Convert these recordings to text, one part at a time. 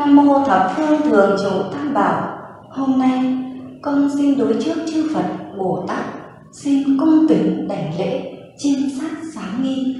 Nam mô thập phương thường trụ tam bảo. Hôm nay con xin đối trước chư Phật Bồ Tát, xin cung kính đảnh lễ chiêm sát sáng nghi.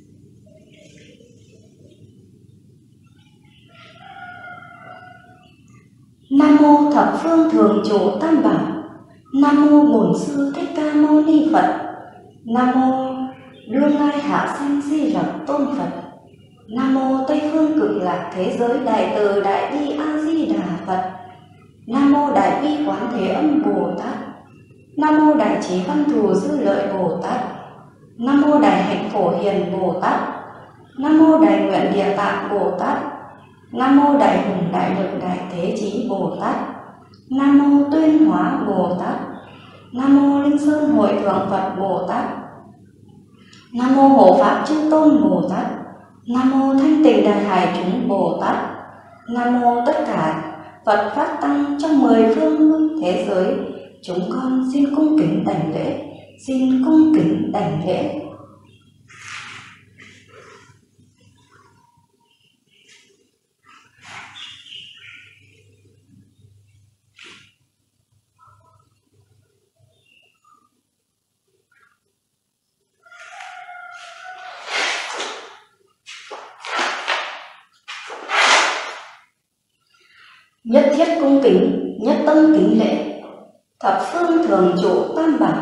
Nam mô thập phương thường trụ tam bảo. Nam mô Bổn Sư Thích Ca Mâu Ni Phật. Nam mô Đương Lai Hạ Sanh Di Lặc Tôn Phật. Nam mô Tây Phương Cực Lạc Thế Giới Đại Từ Đại Bi A Di Đà Phật. Nam mô Đại Bi Quán Thế Âm Bồ Tát. Nam mô Đại Trí Văn Thù Dư Lợi Bồ Tát. Nam mô Đại Hạnh Phổ Hiền Bồ Tát. Nam mô Đại Nguyện Địa Tạng Bồ Tát. Nam mô Đại Hùng Đại Lực Đại Thế Chí Bồ Tát. Nam mô Tuyên Hóa Bồ Tát. Nam mô Linh Sơn Hội Thượng Phật Bồ Tát. Nam mô Hộ Pháp Chư Tôn Bồ Tát. Nam mô Thanh Tịnh Đại Hải Chúng Bồ Tát. Nam mô tất cả Phật Pháp Tăng trong 10 phương thế giới, chúng con xin cung kính đảnh lễ, xin cung kính đảnh lễ. Nhất thiết cung kính, nhất tâm kính lễ, thập phương thường trụ tam bảo.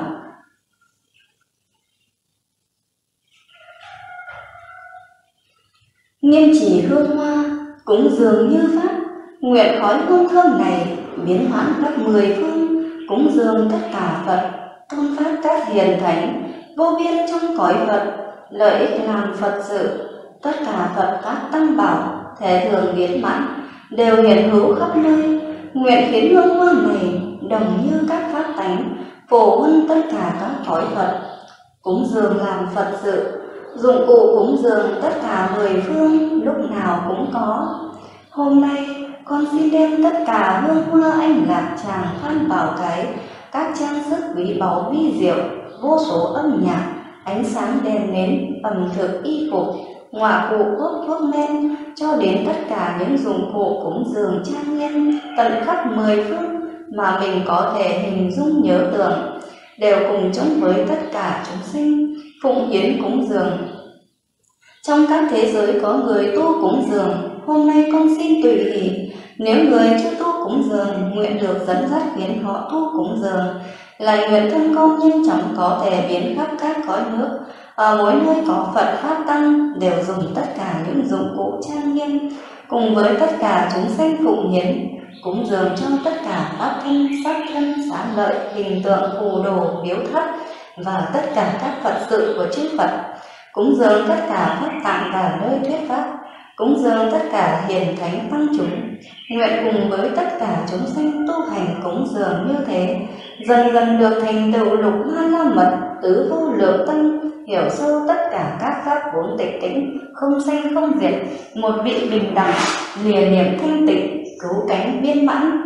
Nghiêm chỉ hương hoa, cúng dường như pháp, nguyện khói hương thơm này biến hoãn khắp 10 phương, cúng dường tất cả Phật, tôn pháp các hiền thánh, vô biên trong cõi Phật, lợi ích làm Phật sự, tất cả Phật các tăng bảo, thể thường biến mãn, đều hiện hữu khắp nơi. Nguyện khiến hương hoa này đồng như các pháp tánh, phổ huân tất cả các cõi Phật, cúng dường làm Phật sự. Dụng cụ cúng dường tất cả 10 phương, lúc nào cũng có. Hôm nay con xin đem tất cả hương hoa anh lạc tràng phan bảo cái, các trang sức quý báu vi diệu, vô số âm nhạc, ánh sáng đèn nến, ẩm thực y phục, ngoại cụ thuốc men, cho đến tất cả những dụng cụ cúng dường trang nghiêm tận khắp 10 phương mà mình có thể hình dung nhớ tưởng, đều cùng chung với tất cả chúng sinh phụng hiến cúng dường. Trong các thế giới có người tu cúng dường, hôm nay con xin tùy hỷ. Nếu người chưa tu cúng dường, nguyện được dẫn dắt khiến họ tu cúng dường. Lại nguyện thân con nhanh chóng có thể biến khắp các cõi nước, ở mỗi nơi có Phật Pháp Tăng, đều dùng tất cả những dụng cụ trang nghiêm, cùng với tất cả chúng sanh phụng hiến, cúng dường cho tất cả pháp thân, sắc thân, xá lợi, hình tượng, phù đồ, biếu thất và tất cả các Phật sự của chư Phật, cúng dường tất cả pháp tạng và nơi thuyết pháp, cúng dường tất cả hiền thánh tăng chúng. Nguyện cùng với tất cả chúng sanh tu hành cúng dường như thế, dần dần được thành tựu lục ma la mật, tứ vô lượng tâm, hiểu sâu tất cả các pháp vốn tịch tĩnh, không sanh không diệt, một vị bình đẳng, lìa niệm thanh tịnh, cứu cánh viên mãn.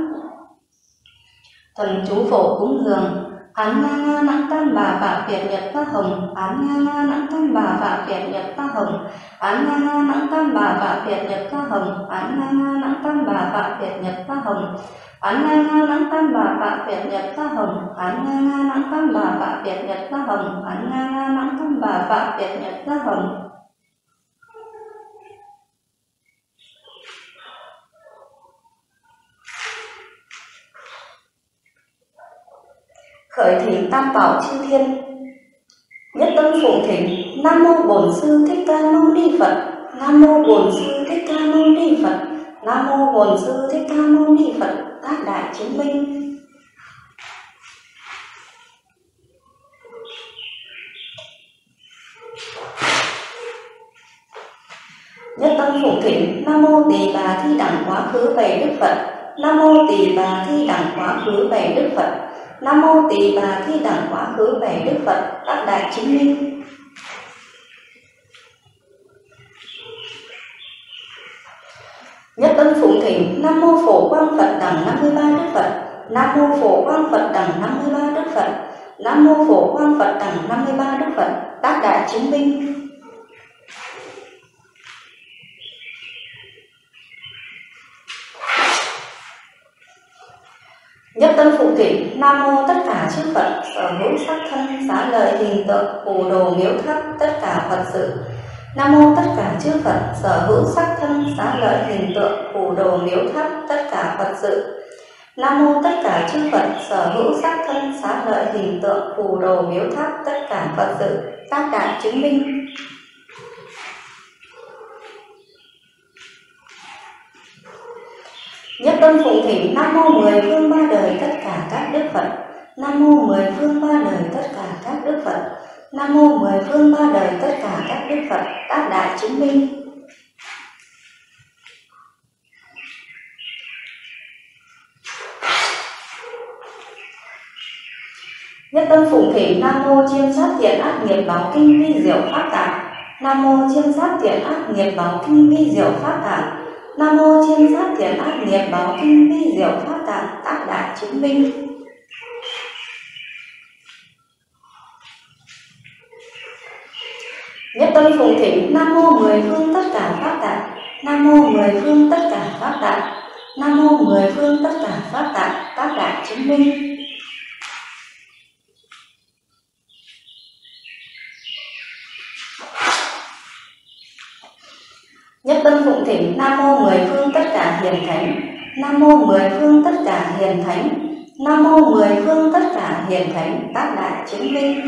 Thần chú phổ cúng dường. Án nga nga nắng tam bà vạn Việt nhật ta hồng, án nga nga nắng tam bà vạn Việt nhật ta hồng, án nga nga nắng tam bà vạn Việt nhật ta hồng, án nga nga nắng tam bà vạn Việt nhật ta hồng, án nga nga nắng tam bà vạn Việt nhật ta hồng, án nga nga nắng tam bà vạn Việt nhật ta hồng, án nga nga nắng tam bà vạn Việt nhật ta hồng. Khởi thỉnh tam bảo chư thiên. Nhất tâm phụng thỉnh. Nam mô Bổn Sư Thích Ca Mâu Ni Phật. Nam mô Bổn Sư Thích Ca Mâu Ni Phật. Nam mô Bổn Sư Thích Ca Mâu Ni Phật. Tác đại chứng minh. Nhất tâm phụng thỉnh. Nam mô Tỳ Bà Thi Đẳng Quá Khứ Bảy Đức Phật. Nam mô Tỳ Bà Thi Đẳng Quá Khứ Bảy Đức Phật. Nam mô Tỳ Bà Thi Đẳng Quá Khứ Bảy Đức Phật. Tác đại chứng minh. Nhất tâm phụng thỉnh. Nam mô Phổ Quang Phật Đẳng 53 Đức Phật. Nam mô Phổ Quang Phật Đẳng 53 Đức Phật. Nam mô Phổ Quang Phật Đẳng 53 Đức Phật. Tác đại chứng minh. Nhất tâm phụ thủy. Nam mô tất cả chư Phật sở hữu sắc thân xá lợi hình tượng phù đồ miếu tháp tất cả Phật sự. Nam mô tất cả chư Phật sở hữu sắc thân xá lợi hình tượng phù đồ miếu tháp tất cả Phật sự. Nam mô tất cả chư Phật sở hữu sắc thân xá lợi hình tượng phù đồ miếu tháp tất cả Phật sự. Tác đại chứng minh. Nhất tâm phụng thỉnh. Nam mô mười phương ba đời tất cả các đức Phật. Nam mô mười phương ba đời tất cả các đức Phật. Nam mô mười phương ba đời tất cả các đức Phật. Tác đại chứng minh. Nhất tâm phụng thỉnh. Nam mô chiêm sát thiện ác nghiệp báo kinh vi diệu pháp tạng. Nam mô chiêm sát thiện ác nghiệp báo kinh vi diệu pháp tạng. Nam mô chiêm sát thiện ác nghiệp báo kinh vi diệu pháp tạng. Tác đại chứng minh. Nhất tâm phụng thỉnh. Nam mô mười phương tất cả pháp tạng. Nam mô mười phương tất cả pháp tạng. Nam mô mười phương tất cả pháp tạng. Tác đại chứng minh. Nhất tâm phụng thỉnh. Nam mô mười phương tất cả hiền thánh. Nam mô mười phương tất cả hiền thánh. Nam mô mười phương tất cả hiền thánh. Tác đại chứng minh.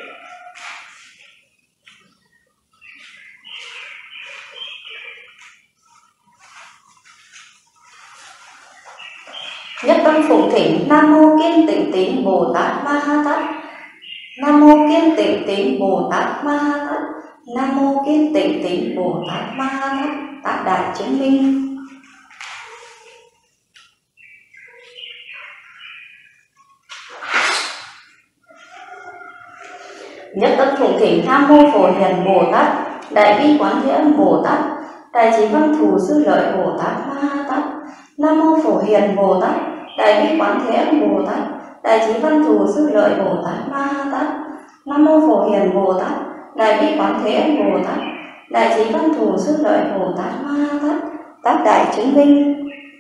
Nhất tâm phụng thỉnh. Nam mô kiên tịnh tín Bồ Tát Ma Ha Tát. Nam mô kiên tịnh tín Bồ Tát Ma Ha Tát. Nam mô kiên tịnh tín Bồ Tát Ma Ha Tát. Tác đại chứng minh. Nhất tâm phụng thỉnh. Nam mô Phổ Hiền Bồ Tát, Đại Bi Quán Thế Âm Bồ Tát, Đại Trí Văn Thù Sư Lợi Bồ Tát Ma Ha Tát. Nam mô Phổ Hiền Bồ Tát, Đại Bi Quán Thế Âm Bồ Tát, Đại Trí Văn Thù Sư Lợi Bồ Tát Ma Ha Tát. Nam mô Phổ Hiền Bồ Tát, Đại Bi Quán Thế Âm Bồ Tát, Đại Trí Văn Thù Sư Lợi Bồ Tát Ma Ha Tát. Tác đại chứng minh.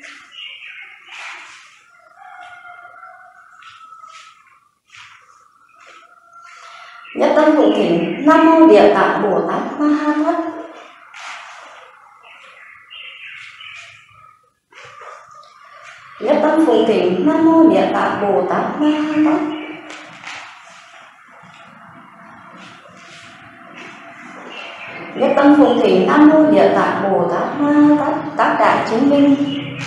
Nhất tâm phụng thỉnh. Nam mô Địa Tạng Bồ Tát Ma Ha Tát. Nhất tâm phụng thỉnh. Nam mô Địa Tạng Bồ Tát Ma Ha Tát. Nhất tâm phụng thỉnh. Nam mô Địa Tạng Bồ Tát Ma Ha Tát. Tác đại chứng minh.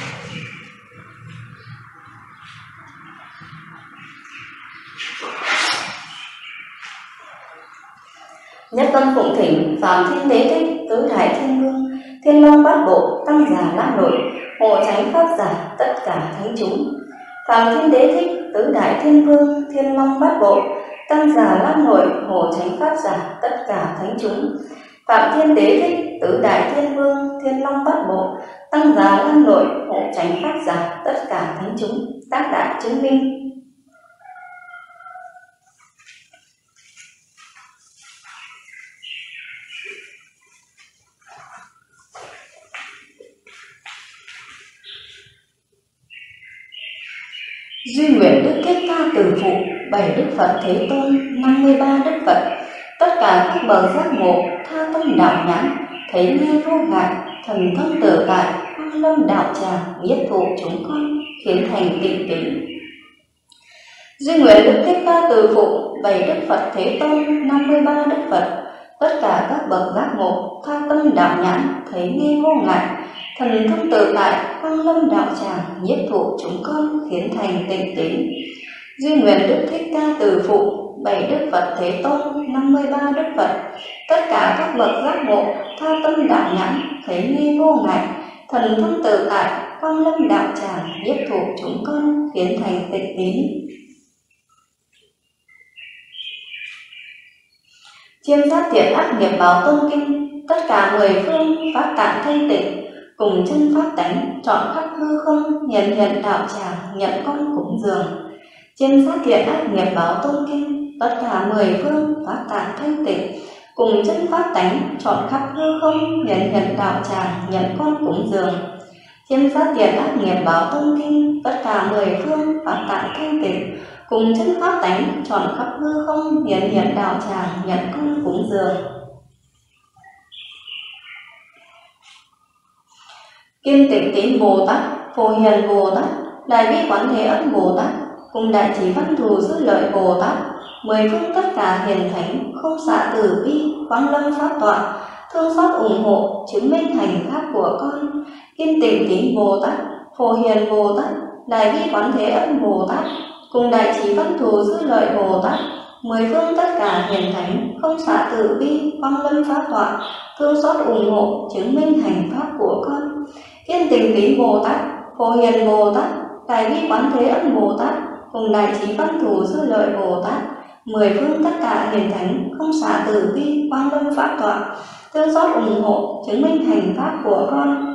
Nhất tâm phụng thỉnh. Phạm Thiên Đế Thích, Tứ Đại Thiên Vương, Thiên Long Bát Bộ, Tăng Già Lan Nội, hộ tránh pháp giả tất cả thánh chúng. Phạm Thiên Đế Thích, Tứ Đại Thiên Vương, Thiên Long Bát Bộ, Tăng Già Lan Nội, hộ tránh pháp giả tất cả thánh chúng. Phạm Thiên Đế Thích, Tứ Đại Thiên Vương, Thiên Long Bát Bộ, Tăng Già Lan Nội, hộ tránh pháp giả tất cả thánh chúng. Tác đại chứng minh. Duy nguyện Đức Kết Ca Từ Phụ, 7 Đức Phật Thế Tôn, 53 Đức Phật, tất cả các bậc giác ngộ, tha tâm đạo nhãn, thấy nghe vô ngại, thần thông tự tại, quang lâm đạo tràng, nhiếp thụ chúng con, khiến thành tịnh tín. Duy nguyện Đức Kết Ca Từ Phụ, 7 Đức Phật Thế Tôn, 53 Đức Phật, tất cả các bậc giác ngộ, tha tâm đạo nhãn, thấy nghe vô ngại, thần thông tự tại, quang lâm đạo tràng, nhiếp thụ chúng con, khiến thành tịnh tín. Duy nguyện Đức Thích Ca Từ Phụ, 7 Đức Phật Thế Tôn, 53 Đức Phật, tất cả các bậc giác ngộ, tha tâm đạo nhãn, thấy nghe vô ngại, thần thông tự tại, quang lâm đạo tràng, nhiếp thụ chúng con, khiến thành tịnh tín. Chiêm sát thiện ác nghiệp báo tôn kinh, tất cả 10 phương pháp tạng thanh tịnh, cùng chân pháp tánh, chọn khắp hư không, nhận hiện đạo tràng, nhận con cúng dường. Chiêm sát thiện ác nghiệp báo tôn kinh, tất cả 10 phương pháp tạng thanh tịnh, cùng chân pháp tánh, chọn khắp hư không, nhận hiện đạo tràng, nhận con cúng dường. Chiêm phát diệt ác nghiệp bảo tông kinh, tất cả mười phương pháp tạng thanh tịnh, cùng chân pháp tánh tròn khắp hư không, hiện hiện đạo tràng nhận công cúng dường. Kim Tịnh Tín Bồ Tát, Phổ Hiền Bồ Tát, Đại Bi Quán Thế Âm Bồ Tát, cùng Đại Trí Văn Thù Dư Lợi Bồ Tát, mười phương tất cả hiền thánh không xạ từ bi, quang lâm pháp tọa, thương xót ủng hộ chứng minh hành pháp của con. Kim Tịnh Tín Bồ Tát, Phổ Hiền Bồ Tát, Đại Bi Quán Thế Âm Bồ Tát, cùng Đại Trí Văn Thù Dư Lợi Bồ Tát, mười phương tất cả hiền thánh không xạ từ bi, quang lâm pháp tọa, thương xót ủng hộ chứng minh hành pháp của con. Kim Tịnh Tín Bồ Tát, Phổ Hiền Bồ Tát, Đại Bi Quán Thế Âm Bồ Tát, cùng Đại Trí Văn Thù Dư Lợi Bồ Tát, mười phương tất cả hiền thánh không xả từ bi, quang lâm pháp tọa, thương xót ủng hộ chứng minh hành pháp của con.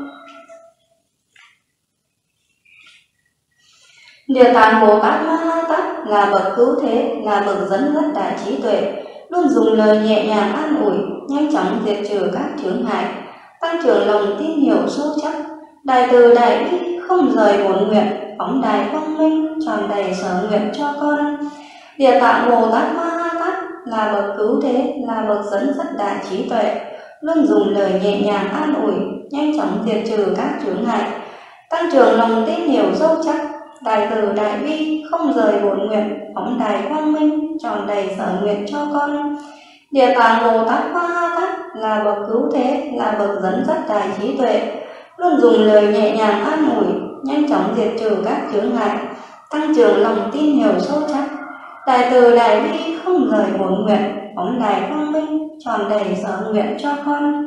Địa Tạng Bồ Tát Ma Ha Tát là bậc cứu thế, là bậc dẫn dắt đại trí tuệ, luôn dùng lời nhẹ nhàng an ủi, nhanh chóng diệt trừ các chướng ngại, tăng trưởng lòng tin hiểu sâu chắc, đại từ đại bi không rời bổn nguyện, phóng đài quang minh tròn đầy sở nguyện cho con. Địa Tạng Bồ Tát Ma Ha Tát là bậc cứu thế, là bậc dẫn dắt đại trí tuệ, luôn dùng lời nhẹ nhàng an ủi, nhanh chóng diệt trừ các chướng ngại, tăng trưởng lòng tin hiểu sâu chắc, đại từ đại bi không rời bổn nguyện, phóng đài quang minh tròn đầy sở nguyện cho con. Địa Tạng Bồ Tát Ma Ha Tát là bậc cứu thế, là bậc dẫn dắt đại trí tuệ, luôn dùng lời nhẹ nhàng an ủi, nhanh chóng diệt trừ các chướng ngại, tăng trưởng lòng tin hiểu sâu chắc, đại từ đại bi không rời bổn nguyện, phóng đài quang minh tròn đầy sở nguyện cho con.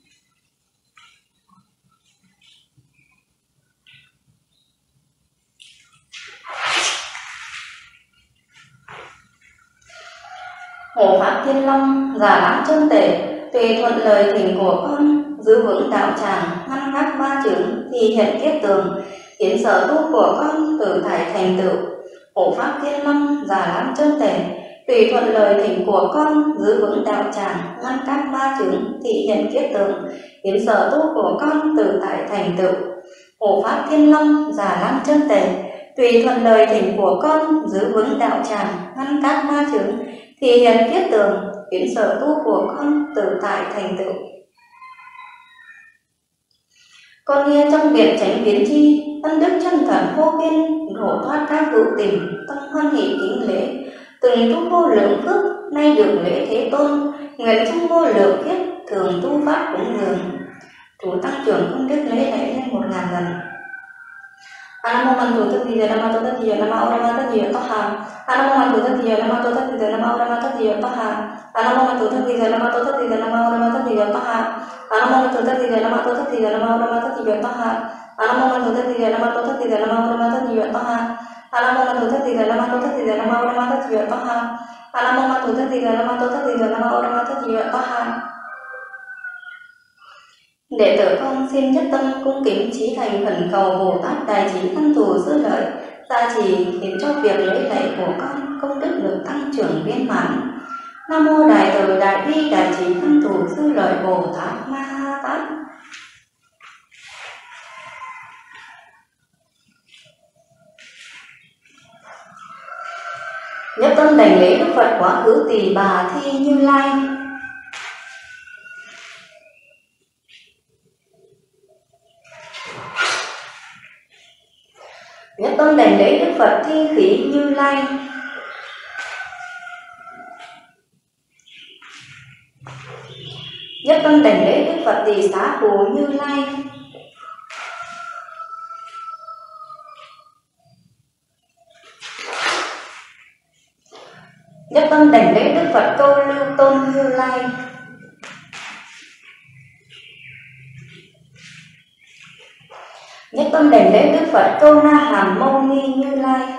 Hộ Pháp Thiên Long, Giả Lãng Chân Tể, tùy thuận lời thỉnh của con, giữ vững đạo tràng, ngăn gác ba chướng, thì hiện kiết tường, khiến sở tu của con tự tại thành tựu. Hộ Pháp Thiên Long, Giả Lãng Chân Tể, tùy thuận lời thỉnh của con, giữ vững đạo tràng, ngăn các ba chướng, thị hiện kiết tường, khiến sở tu của con tự tại thành tựu. Hộ Pháp Thiên Long, Giả Lãng Chân Tể, tùy thuận lời thỉnh của con, giữ vững đạo tràng, ngăn các ba chướng, thị hiện kiết tường, khiến sở tu của con tự tại thành tựu. Con nghe trong việc tránh biến chi, ân đức chân thật vô biên, đổ thoát các hữu tình, tâm hoan hỷ kính lễ, từng tu vô lượng phước, nay được lễ Thế Tôn, nguyện trong vô lượng kiếp thường tu pháp cúng dường. Chủ tăng trưởng công đức lễ này lên 1000 lần. Anamo Mantu Tatiya Namato Tatiya Nama Orama Tatiya Taha. Anamo Mantu Tatiya Namato Tatiya Nama Orama Tatiya Taha. Anamo Mantu Tatiya Namato Tatiya Nama Orama Tatiya Taha. Anamo Mantu Tatiya Namato Tatiya Nama Orama Tatiya Taha. Anamo Mantu Tatiya Namato Tatiya Nama Orama Tatiya Taha. Anamo Mantu Tatiya Namato Tatiya Nama Orama Tatiya Taha. Anamo Mantu Tatiya Namato Tatiya Nama Orama Tatiya Taha. Đệ tử con xin nhất tâm cung kính chí thành khẩn cầu Bồ Tát Đại Trí Văn Thù Dư Lợi gia trì, khiến cho việc lễ lạy của con công đức được tăng trưởng viên mãn. Nam mô Đại Từ Đại Bi Đại Trí Văn Thù Dư Lợi Bồ Tát Ma Ha Tát. Nhất tâm đảnh lễ Đức Phật Quá Khứ Tỳ Bà Thi Như Lai. Nhất tâm đảnh lễ Đức Phật Thi Khí Như Lai. Nhất tâm đảnh lễ Đức Phật Tỳ Xá Bồ Như Lai. Nhất tâm đảnh lễ Đức Phật Câu Lưu Tôn Như Lai. Nhất tâm đảnh lễ Đức Phật Câu Na Hàm Mâu Ni Như Lai.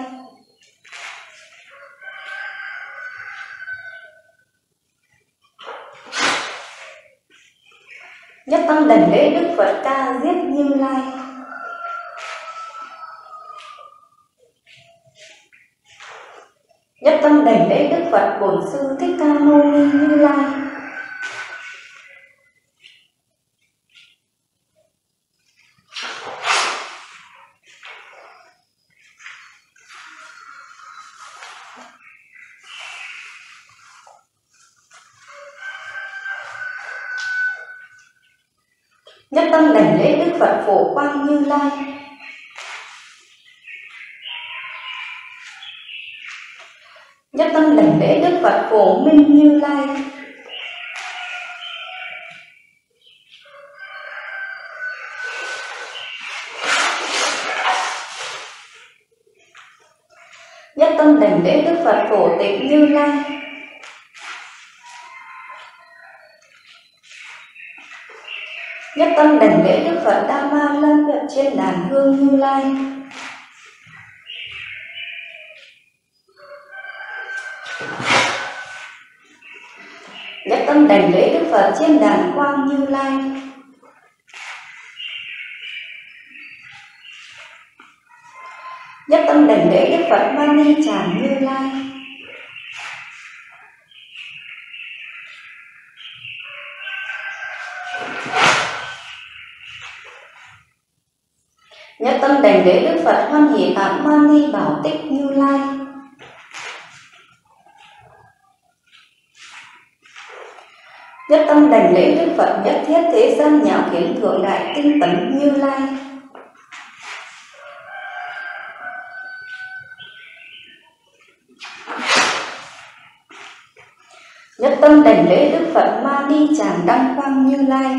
Nhất tâm đảnh lễ Đức Phật Ca Diếp Như Lai. Nhất tâm đảnh lễ Đức Phật Bổn Sư Thích Ca Mâu Ni Như Lai. Nhất tâm đảnh lễ Đức Phật Phổ Quang Như Lai. Nhất tâm đảnh lễ Đức Phật Phổ Minh Như Lai. Nhất tâm đảnh lễ Đức Phật Phổ Tịch Như Lai. Nhất tâm đảnh lễ Đức Phật Đa Ma Lan Viện trên đàn hương Như Lai. Nhất tâm đảnh lễ Đức Phật trên đàn quang Như Lai. Nhất tâm đảnh lễ Đức Phật Mani Tràng Như Lai. Nhất tâm đảnh lễ Đức Phật Hoan Hỷ Tạng Mani Bảo Tích Như Lai. Nhất tâm đảnh lễ Đức Phật Nhất Thiết Thế Gian Nhạo Kiến Thượng Đại Tinh Tấn Như Lai. Nhất tâm đảnh lễ Đức Phật Ma Ni Tràng Đăng Quang Như Lai.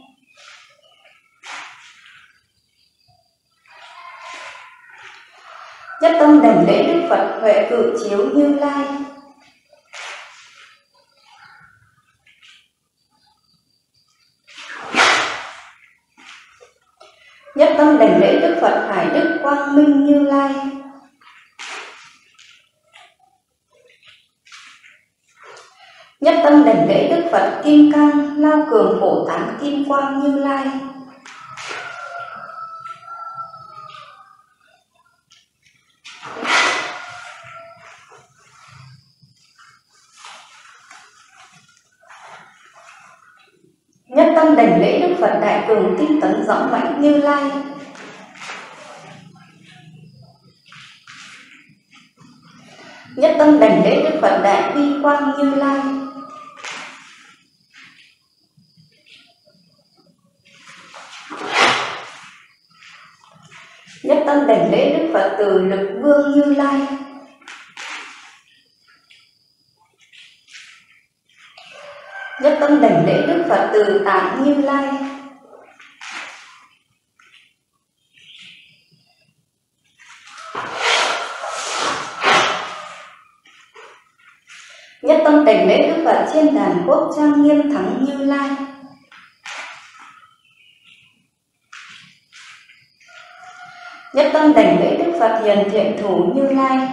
Nhất tâm đảnh lễ Đức Phật Huệ Cự Chiếu Như Lai. Nhất tâm đảnh lễ Đức Phật Hải Đức Quang Minh Như Lai. Nhất tâm đảnh lễ Đức Phật Kim Cang Lao Cường Bồ Tát Kim Quang Như Lai. Nhất tâm đảnh lễ Đức Phật Đại Cường Tinh Tấn Dõng Mãnh Như Lai. Nhất tâm đảnh lễ Đức Phật Đại Bi Quang Như Lai. Nhất tâm đảnh lễ Đức Phật Từ Lực Vương Như Lai. Nhất tâm đảnh lễ Đức Phật Từ Tạng Như Lai. Nhất tâm đảnh lễ Đức Phật trên đàn quốc trang nghiêm thắng Như Lai. Nhất tâm đảnh lễ Đức Phật hiền thiện thủ Như Lai.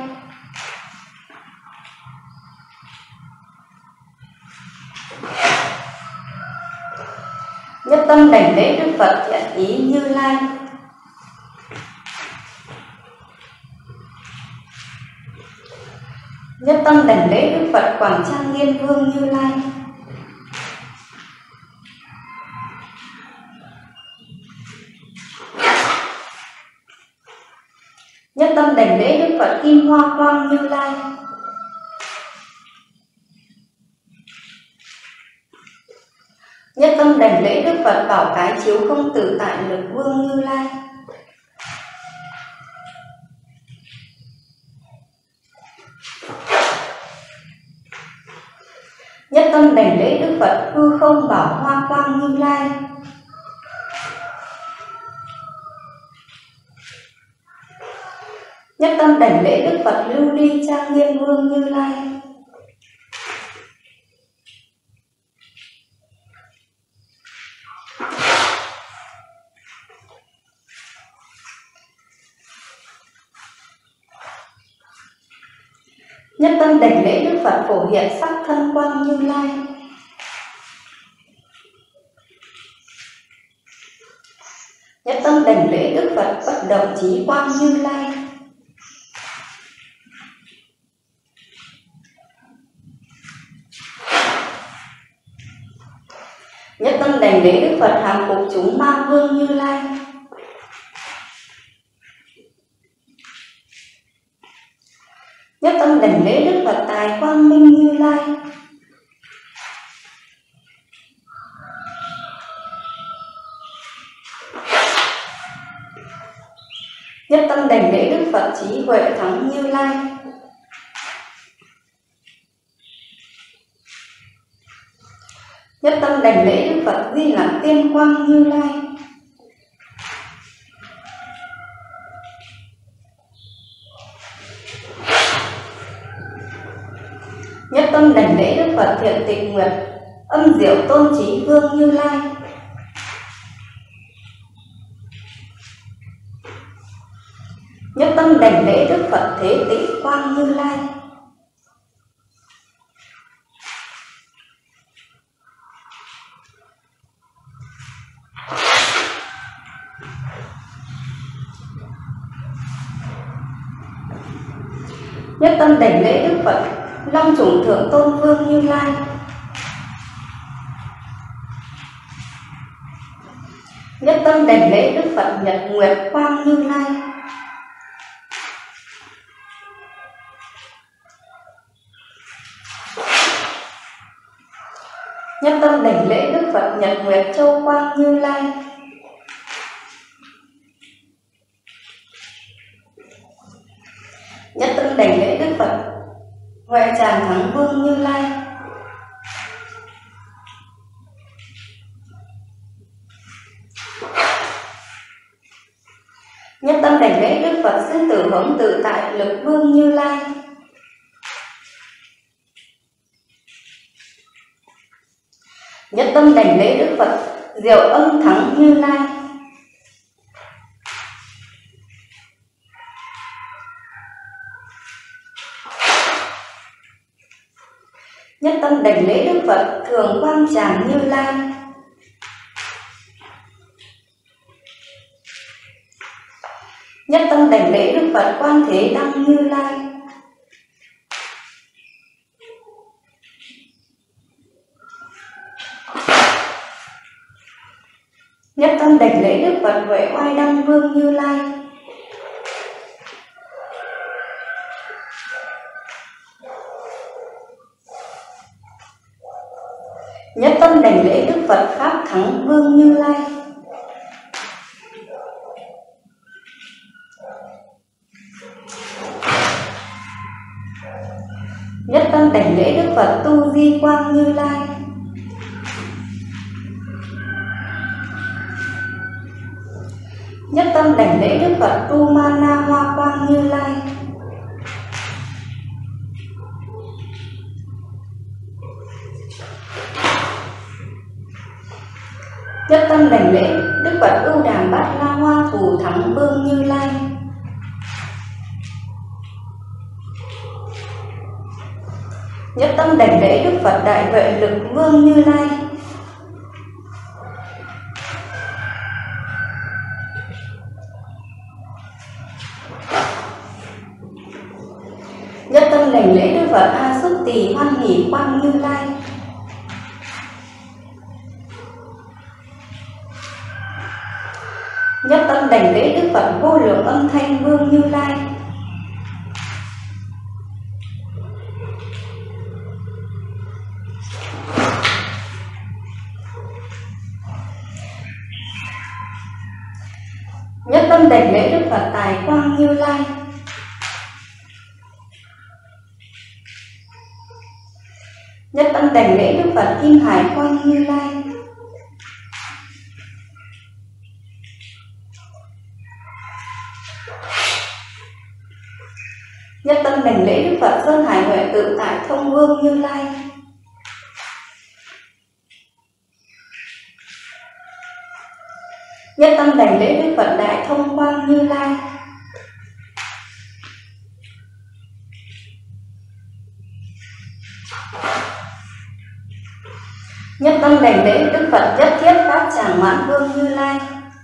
Nhất tâm đảnh lễ Đức Phật thiện ý Như Lai. Nhất tâm đảnh lễ Đức Phật Quảng Trang Nghiêm Vương Như Lai. Nhất tâm đảnh lễ Đức Phật Kim Hoa Quang Như Lai. Nhất tâm đảnh lễ Đức Phật Bảo Cái Chiếu Không Tự Tại Lực Vương Như Lai. Nhất tâm đảnh lễ Đức Phật Hư Không Bảo Hoa Quang Như Lai. Nhất tâm đảnh lễ Đức Phật Lưu Ly Trang Nghiêm Vương Như Lai. Nhất tâm đảnh lễ Đức Phật Phổ Hiện Sắc Thân Quang Như Lai. Nhất tâm đảnh lễ Đức Phật Bất Động Chí Quang Như Lai. Nhất tâm đảnh lễ Đức Phật Hàng Phục Chúng Ma Vương Như Lai. Nhất tâm đảnh lễ Đức Phật Tài Quang Minh Như Lai. lễ Đức Phật Trí Huệ Thắng Như Lai. Nhất tâm đảnh lễ Đức Phật Di Lặc Tiên Quang Như Lai. Nhất tâm đảnh lễ Đức Phật Thiện Tịch Nguyệt Âm Diệu Tôn Trí Vương Như Lai. Nhất tâm đảnh lễ Đức Phật Thế Tĩnh Quang Như Lai. Nhất tâm đảnh lễ Đức Phật Long Chủng Thượng Tôn Vương Như Lai. Nhất tâm đảnh lễ Đức Phật Nhật Nguyệt Quang Như Lai. Nhất tâm đảnh lễ Đức Phật Nhật Nguyệt Châu Quang Như Lai. Nhất tâm đảnh lễ Đức Phật Huệ Tràng Thắng Vương Như Lai. Nhất tâm đảnh lễ Đức Phật Sư Tử Hống Tự Tại Lực Vương Như Lai. Nhất tâm đảnh lễ Đức Phật Diệu Âm Thắng Như Lai. Nhất tâm đảnh lễ Đức Phật Thường Quang Tràng Như Lai. Nhất tâm đảnh lễ Đức Phật Quan Thế Đăng Như Lai. Nhất tâm đảnh lễ Đức Phật Huệ Oai Đăng Vương Như Lai. Nhất tâm đảnh lễ Đức Phật Pháp Thắng Vương Như Lai. Nhất tâm đảnh lễ Đức Phật Tu Di Quang Như Lai. Nhất tâm đảnh lễ Đức Phật Tu Ma Na Hoa Quang Như Lai. Nhất tâm đảnh lễ Đức Phật Ưu Đàm Bát La Hoa Thủ Thắng Vương Như Lai. Nhất tâm đảnh lễ Đức Phật Đại Huệ Lực Vương Như Lai. Nhất tâm đảnh lễ Đức Phật A Xúc Tỳ Hoan Hỷ Quang Như Lai. Nhất tâm đảnh lễ Đức Phật Vô Lượng Âm Thanh Vương Như Lai. Nhất tâm đảnh lễ Đức Phật Tài Quang Như Lai. Nhất tâm đảnh lễ Đức Phật Kim Hải Quang Như Lai. Nhất tâm đảnh lễ Đức Phật Sơn Hải Huệ Tự Tại Thông Vương Như Lai. Nhất tâm đảnh lễ Đức Phật Đại Thông Quang Như Lai. Nhất tâm đảnh lễ Đức Phật Nhất Thiết Pháp Tràng Mãn Vương Như Lai.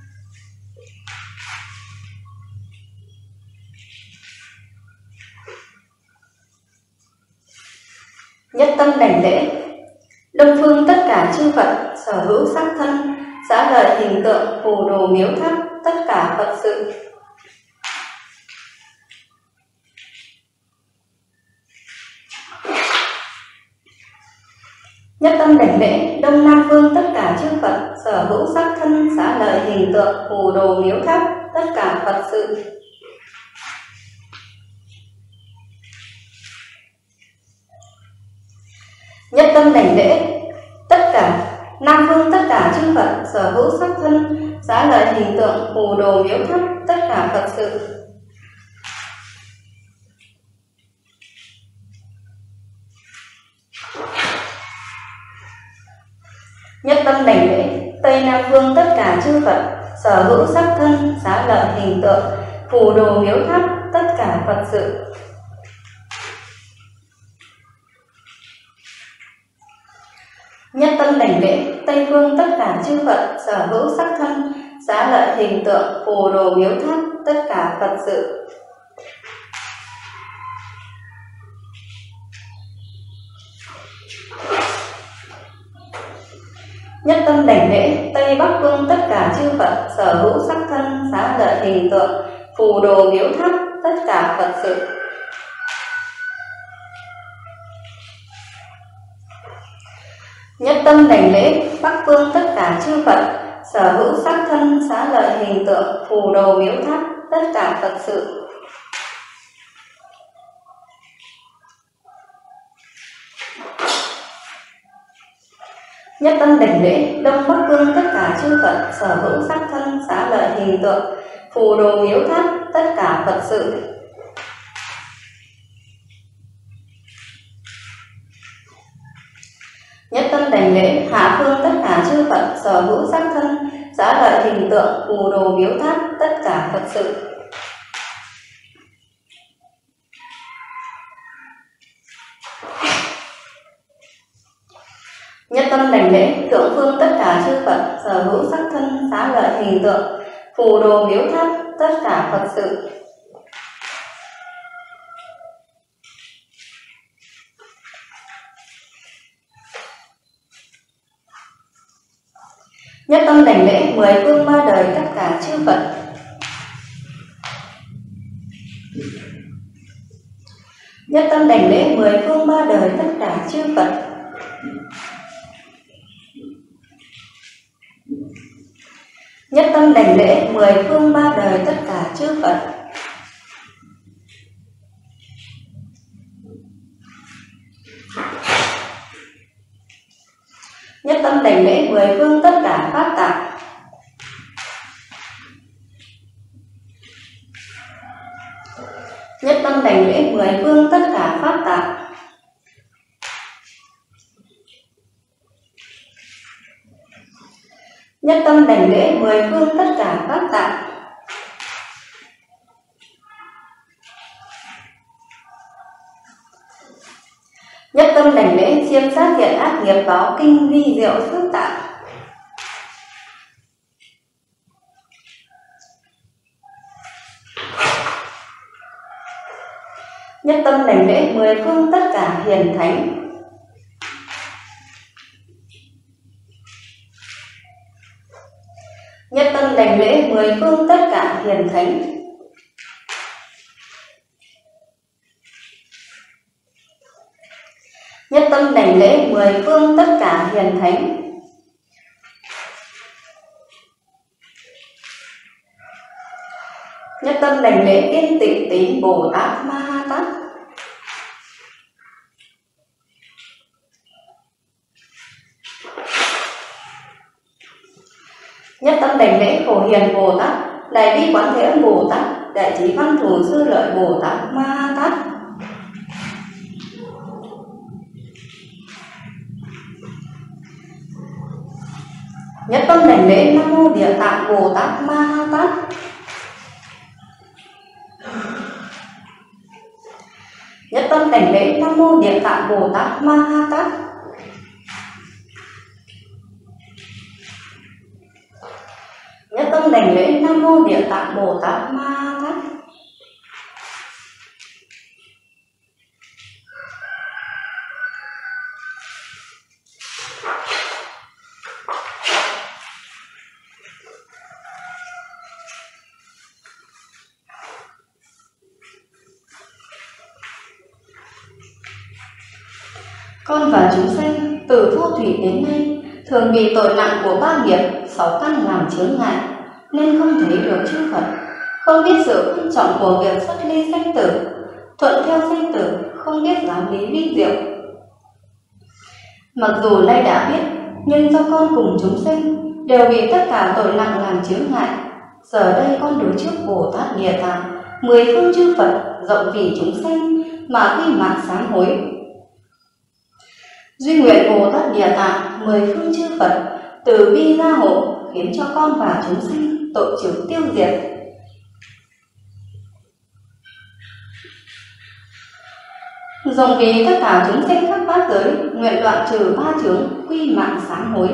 Nhất tâm đảnh lễ Đông phương tất cả chư Phật sở hữu sắc thân, xá lợi hình tượng, phù đồ miếu tháp, tất cả Phật sự. Nhất tâm đảnh lễ Đông Nam phương tất cả chư Phật sở hữu sắc thân, xá lợi hình tượng, phù đồ miếu tháp, tất cả Phật sự. Nhất tâm đảnh lễ tất cả Nam phương tất cả chư Phật sở hữu sắc thân, xá lợi hình tượng, phù đồ miếu tháp, tất cả Phật sự. Nhất tâm đảnh lễ Tây Nam phương tất cả chư Phật sở hữu sắc thân, xá lợi hình tượng, phù đồ miếu tháp, tất cả Phật sự. Nhất tâm đảnh lễ Tây phương tất cả chư Phật sở hữu sắc thân, xá lợi hình tượng, phù đồ miếu tháp, tất cả Phật sự. Nhất tâm đảnh lễ Tây Bắc phương tất cả chư Phật sở hữu sắc thân, xá lợi hình tượng, phù đồ miếu tháp, tất cả Phật sự. Nhất tâm đảnh lễ Bắc phương tất cả chư Phật sở hữu sắc thân, xá lợi hình tượng, phù đồ miếu tháp, tất cả Phật sự. Nhất tâm đảnh lễ Đông Bắc phương tất cả chư Phật sở hữu sắc thân, xá lợi hình tượng, phù đồ miếu tháp, tất cả Phật sự. Nhất tâm đảnh lễ Hạ phương tất cả chư Phật sở hữu sắc thân, xá lợi hình tượng, phù đồ miếu tháp, tất cả Phật sự. Nhất tâm đảnh lễ Thượng phương tất cả chư Phật sở hữu sắc thân, xá lợi hình tượng, phù đồ miếu tháp, tất cả Phật sự. Nhất tâm đảnh lễ mười phương ba đời tất cả chư Phật. Nhất tâm đảnh lễ mười phương ba đời tất cả chư Phật. Nhất tâm đảnh lễ mười phương ba đời tất cả chư Phật. Nhất tâm đảnh lễ mười phương tất cả pháp tạng. Nhất tâm đảnh lễ mười phương tất cả pháp tạng. Nhất tâm đảnh lễ mười phương tất cả pháp tạng. Nhất tâm đảnh lễ chiêm sát thiện ác nghiệp báo kinh vi diệu phước tạng. Nhất tâm đảnh lễ mười phương tất cả hiền thánh. Nhất tâm đảnh lễ mười phương tất cả hiền thánh. Nhất tâm đảnh lễ mười phương tất cả hiền thánh. Nhất tâm đảnh lễ yên tịnh tín Bồ Tát Ma Ha Tát. Nhất tâm đảnh lễ phổ hiền Bồ Tát, đại bi quán thế âm Bồ Tát, đại trí văn thù sư lợi Bồ Tát Ma Ha Tát. Nhất tâm đảnh lễ Nam Mô Địa Tạng Bồ Tát Ma Ha Tát. Nhất tâm đảnh lễ Nam Mô Địa Tạng Bồ Tát Ma Ha Tát. Nhất tâm đảnh lễ Nam Mô Địa Tạng Bồ Tát Ma Ha Tát. Con và chúng sanh từ vô thủy đến nay thường bị tội nặng của ba nghiệp sáu căn làm chướng ngại, nên không thấy được chư Phật, không biết sự quan trọng của việc xuất ly sanh tử, thuận theo sanh tử, không biết giáo lý vi diệu. Mặc dù nay đã biết, nhưng do con cùng chúng sinh đều bị tất cả tội nặng làm chướng ngại, giờ đây con đối trước Bồ Tát Địa Tạng, mười phương chư Phật rộng vì chúng sanh mà quy mạng sám hối. Duy nguyện Bồ Tát Địa Tạng, mười phương chư Phật từ bi gia hộ, khiến cho con và chúng sanh tội trừ tiêu diệt. Rộng vì tất cả chúng sinh khắp bát giới, nguyện đoạn trừ ba chướng, quy mạng sám hối.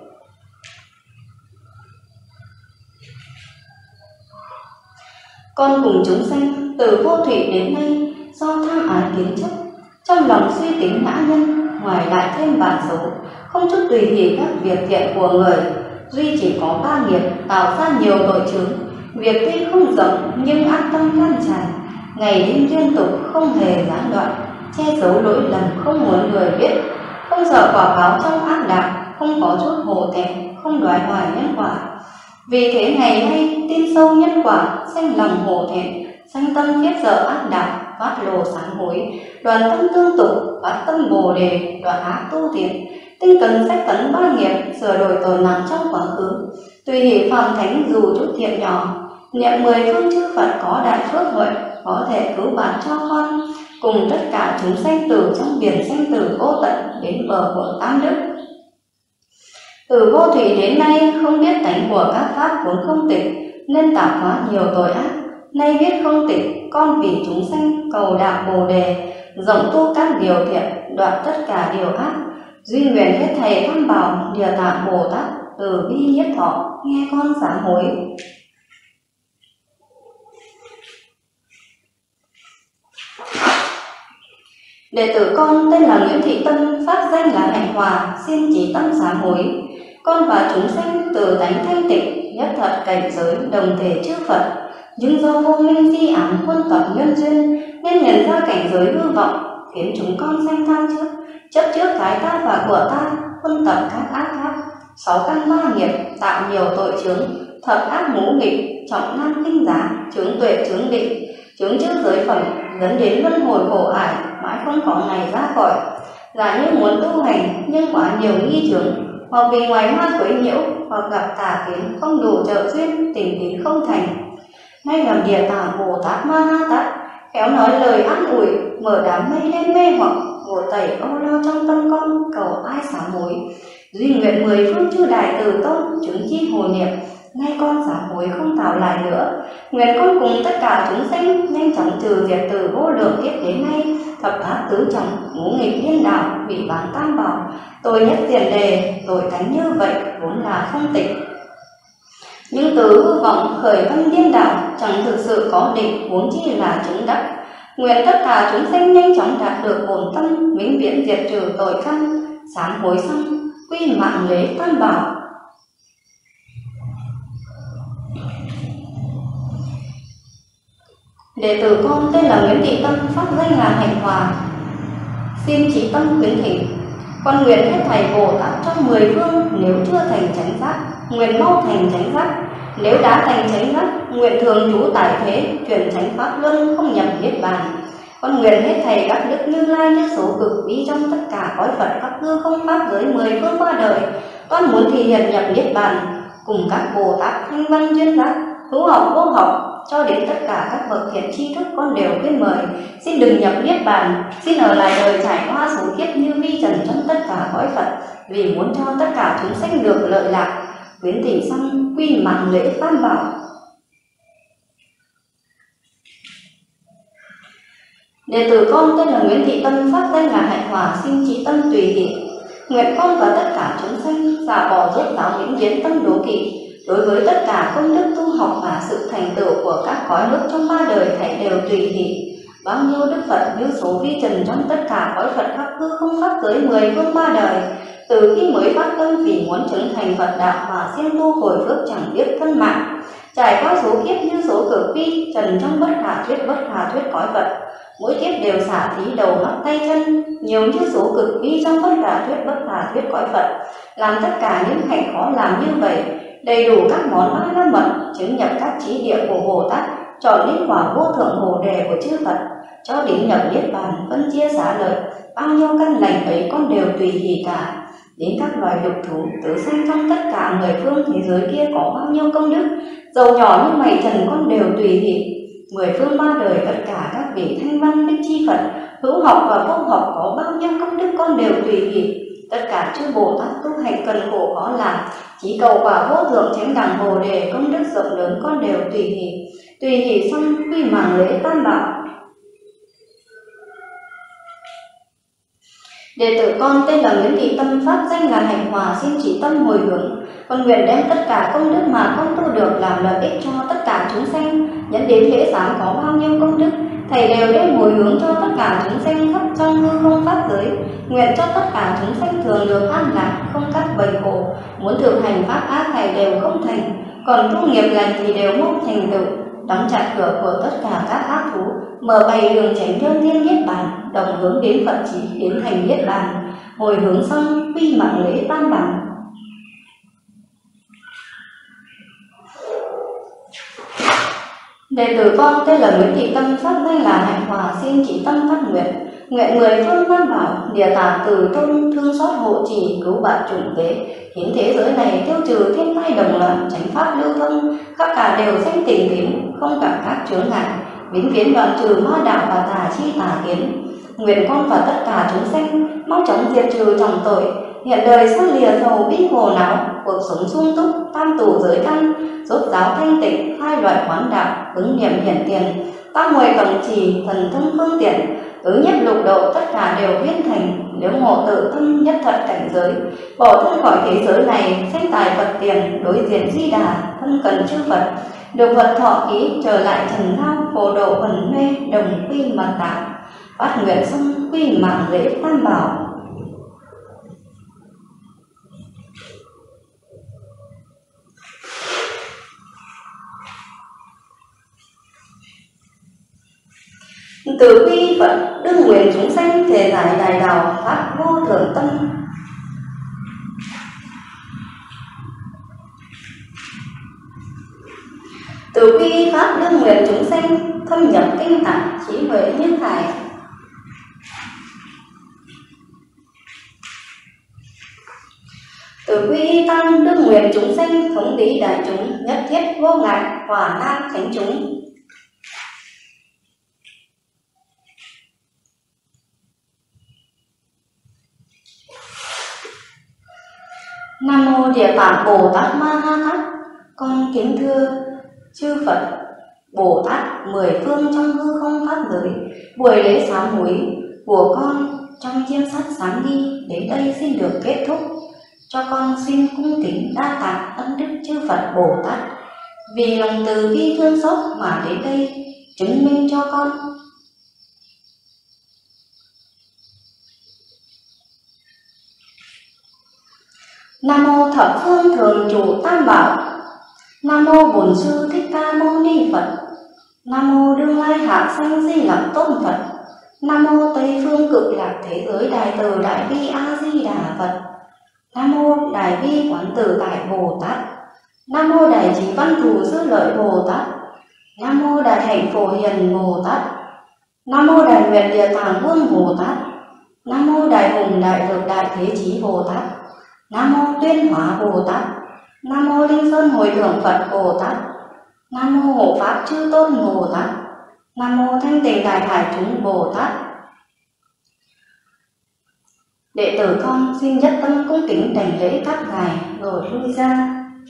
Con cùng chúng sanh từ vô thủy đến nay, do tham ái kiến chấp, trong lòng suy tính ngã nhân, ngoài lại thêm bản số, không chút tùy hỷ các việc thiện của người, duy chỉ có ba nghiệp tạo ra nhiều tội chướng. Việc tuy không rộng nhưng ác tâm lan tràn, ngày đêm liên tục không hề gián đoạn, che giấu lỗi lầm không muốn người biết, không sợ quả báo trong ác đạo, không có chút hổ thẹn, không đoái hoài nhân quả. Vì thế ngày nay tin sâu nhân quả, sanh lòng hổ thẹn, sanh tâm thiết sợ ác đạo, phát lộ sám hối, đoàn tâm tương tục, phát tâm bồ đề, đoạn ác tu thiện, tinh cần sách tấn ba nghiệp, sửa đổi tội nặng trong quá khứ, tùy hỷ phàm thánh dù chút thiện nhỏ, niệm mười phương chư Phật có đại phước huệ, có thể cứu bạn cho con, cùng tất cả chúng sanh tử trong biển sanh tử vô tận đến bờ của tam đức. Từ vô thủy đến nay không biết tánh của các pháp vốn không tịch, nên tạo hóa nhiều tội ác. Nay biết không tịch, con vì chúng sanh cầu đạo bồ đề, rộng tu các điều thiện, đoạn tất cả điều ác. Duy nguyện hết thầy Tam Bảo Địa Tạng Bồ Tát từ bi nhiếp thọ, nghe con sám hối. Đệ tử con tên là Nguyễn Thị Tâm, pháp danh là Hạnh Hòa, xin chỉ tâm sám hối. Con và chúng sanh từ tánh thanh tịnh, nhất thật cảnh giới đồng thể chư Phật, nhưng do vô minh di ám huân tập nhân duyên, nên nhận ra cảnh giới hư vọng, khiến chúng con sanh tham trước, chấp trước cái ta và của ta, huân tập các ác pháp, sáu căn ba nghiệp tạo nhiều tội chướng, thập ác ngũ nghịch, trọng nan khinh giá, chướng tuệ chướng định, chướng chữ giới phẩm, dẫn đến luân hồi khổ ải, mãi không có ngày ra khỏi. Giả như muốn tu hành nhưng quá nhiều nghi chướng, hoặc vì ngoài ma quấy nhiễu, hoặc gặp tà kiến không đủ trợ duyên, tình tín không thành. Nay làm Địa Tạng Bồ Tát Ma Ha Tát, khéo nói lời an ủi, mở đám mây đen mê hoặc, vỗ tẩy âu lo trong tâm con, cầu ai sám hối. Duy nguyện mười phương chư đại từ tôn, chứng chi hồ niệm, nay con sám hối không tạo lại nữa. Nguyện con cùng tất cả chúng sanh nhanh chóng trừ diệt từ vô lượng kiếp đến nay, thập ác tứ trọng, ngũ nghịch điên đảo, bị bán tam bảo, tội nhất tiền đề, tội tánh như vậy vốn là không tịch. Nhưng từ hư vọng khởi tâm điên đảo, chẳng thực sự có định, huống chi là chứng đắc. Nguyện tất cả chúng sanh nhanh chóng đạt được bổn tâm, vĩnh viễn diệt trừ tội căn, sám hối xong, quy mạng lễ tam bảo. Đệ tử con tên là Nguyễn Thị Tâm, pháp danh là Hạnh Hòa, xin chỉ tâm khuyến thỉnh. Con nguyện hết thầy Bồ Tát trong mười phương, nếu chưa thành chánh giác, nguyện mau thành chánh giác. Nếu đã thành chánh giác, nguyện thường trú tại thế, chuyển chánh pháp luân, không nhập niết bàn. Con nguyện hết thầy các đức Như Lai nhất số cực bi trong tất cả cõi Phật khắp hư không pháp giới mười phương ba đời, con muốn thì hiện nhập niết bàn, cùng các Bồ Tát thanh văn duyên giác, hữu học vô học, cho đến tất cả các bậc thiện tri thức con đều khuyên mời. Xin đừng nhập niết bàn, xin ở lại đời trải qua số kiếp như vi trần trong tất cả cõi Phật, vì muốn cho tất cả chúng sanh được lợi lạc. Khuyến thỉnh xong, quy mạng lễ tam bảo. Đệ tử con tên là Nguyễn Thị Tâm, pháp danh là Hạnh Hòa, xin chỉ tâm tùy hỷ. Nguyện con và tất cả chúng sanh xả bỏ rốt ráo vĩnh viễn tâm đố kỵ, đối với tất cả công đức tu học và sự thành tựu của các cõi nước trong ba đời thảy đều tùy hỷ. Bao nhiêu đức Phật như số vi trần trong tất cả cõi Phật khắp hư không pháp giới mười phương ba đời, từ khi mới phát tâm vì muốn chứng thành Phật đạo mà siêng tu hồi phước chẳng biết thân mạng, trải qua số kiếp như số cực vi trần trong bất khả thuyết cõi Phật, mỗi kiếp đều xả thí đầu mắt tay chân, nhiều như số cực vi trong bất khả thuyết cõi Phật, làm tất cả những hạnh khó làm như vậy, đầy đủ các món ba la mật, chứng nhập các trí địa của Bồ Tát, chọn đến quả vô thượng bồ đề của chư Phật, cho đến nhập niết bàn phân chia xá lợi, bao nhiêu căn lành ấy con đều tùy hỷ cả. Đến các loài lục thú tử sanh trong tất cả mười phương thế giới kia có bao nhiêu công đức, dầu nhỏ như mảy trần con đều tùy hỷ. Mười phương ba đời tất cả các vị thanh văn đức chi Phật, hữu học và vô học có bao nhiêu công đức con đều tùy hỷ. Tất cả chư Bồ Tát tu hành cần khổ khó làm, chỉ cầu quả vô thượng chánh đẳng bồ đề công đức rộng lớn con đều tùy hỷ. Tùy hỷ xong quy màng lễ tam bảo. Đệ tử con tên là Nguyễn Thị Tâm, pháp danh là Hạnh Hòa, xin chỉ tâm hồi hướng. Con nguyện đem tất cả công đức mà con tu được làm lợi ích cho tất cả chúng sanh. Nhẫn đến lễ giáng có bao nhiêu công đức, thầy đều đem hồi hướng cho tất cả chúng sanh khắp trong hư không pháp giới. Nguyện cho tất cả chúng sanh thường được an lạc, không các bầy khổ. Muốn thực hành pháp ác thầy đều không thành, còn tu nghiệp lành thì đều mong thành tựu. Đóng chặt cửa của tất cả các ác thú, mở bày đường chánh nhân thiên niết bàn, đồng hướng đến Phật trí, đến thành niết bàn. Hồi hướng xong quy mạng lễ tam bảo. Đệ tử con tên là Nguyễn Thị Tâm, pháp danh là Hạnh Hòa, xin chỉ tâm phát nguyện. Nguyện mười phương tam bảo, địa tạng từ tôn, thương xót hộ trì, cứu bạn chủng tế. Khiến thế giới này tiêu trừ thiên tai đồng loạn, chánh pháp lưu thông, khắp cả đều sanh tình tín, không cả các chướng ngại. Vĩnh viễn đoạn trừ ma đạo và tà chi tà kiến. Nguyện con và tất cả chúng sanh mau chóng diệt trừ trọng tội, hiện đời xa lìa sầu bi khổ não, cuộc sống sung túc, tam tù giới căn, rốt giáo thanh tịnh, hai loại quán đạo, ứng niệm hiển tiền, tam muội cẩm trì, thần thông phương tiện, tứ nhất lục độ tất cả đều viên thành. Nếu ngộ tự tâm nhất thật cảnh giới, bỏ thân khỏi thế giới này, sanh tài Phật tiền, đối diện Di Đà, thân cần chư Phật, được Phật thọ ký, trở lại trần lao, phổ độ phần mê, đồng quy mật đạo. Phát nguyện xong quy mạng lễ tam bảo. Từ bi Phật đương nguyện chúng sanh thể giải đại đạo pháp vô thượng tâm. Từ bi pháp đương nguyện chúng sanh thâm nhập kinh tạng, trí huệ nhân tài. Từ bi tăng đương nguyện chúng sanh thống lý đại chúng, nhất thiết vô ngại hòa nan thánh chúng. Nam mô Địa Tạng Bồ Tát Ma Ha Tát. Con kính thưa chư Phật Bồ Tát mười phương trong hư không pháp giới, buổi lễ sám hối của con trong chiêm sát sáng đi đến đây xin được kết thúc. Cho con xin cung kính đa tạ ân đức chư Phật Bồ Tát vì lòng từ bi thương xót mà đến đây chứng minh cho con. Nam mô Thập Phương Thường Trụ Tam Bảo. Nam mô Bổn Sư Thích Ca Mâu Ni Phật. Nam mô Đương Lai Hạ Sanh Di Lặc Tôn Phật. Nam mô Tây Phương Cực Lạc Thế Giới Đại Từ Đại Bi A Di Đà Phật. Nam mô Đại Bi Quán Tự Tại Bồ Tát. Nam mô Đại Trí Văn Thù Sư Lợi Bồ Tát. Nam mô Đại Hạnh Phổ Hiền Bồ Tát. Nam mô Đại Nguyện Địa Tạng Vương Bồ Tát. Nam mô Đại Hùng Đại Lực Đại Thế Chí Bồ Tát. Nam mô Tuyên Hóa Bồ Tát. Nam mô Linh Sơn Hồi Thượng Phật Bồ Tát. Nam mô Hộ Pháp Chư Tôn Bồ Tát. Nam mô Thanh Tịnh Đại Hải Chúng Bồ Tát. Đệ tử con xin nhất tâm cung kính đảnh lễ các ngài rồi lui ra.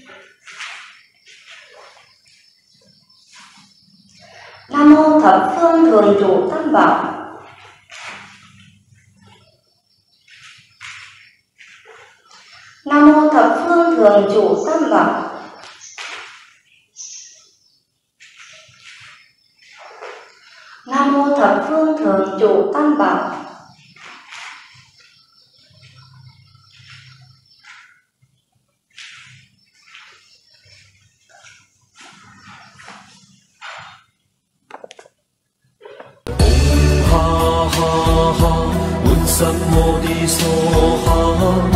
Nam mô Thập Phương Thường Trụ Tam Bảo. Nam mô Thập Phương Thường Trụ Tam Bảo. Nam mô Thập Phương Thường Trụ Tam Bảo. ha ha ha, Bụt Sam Mô Ni So Ha.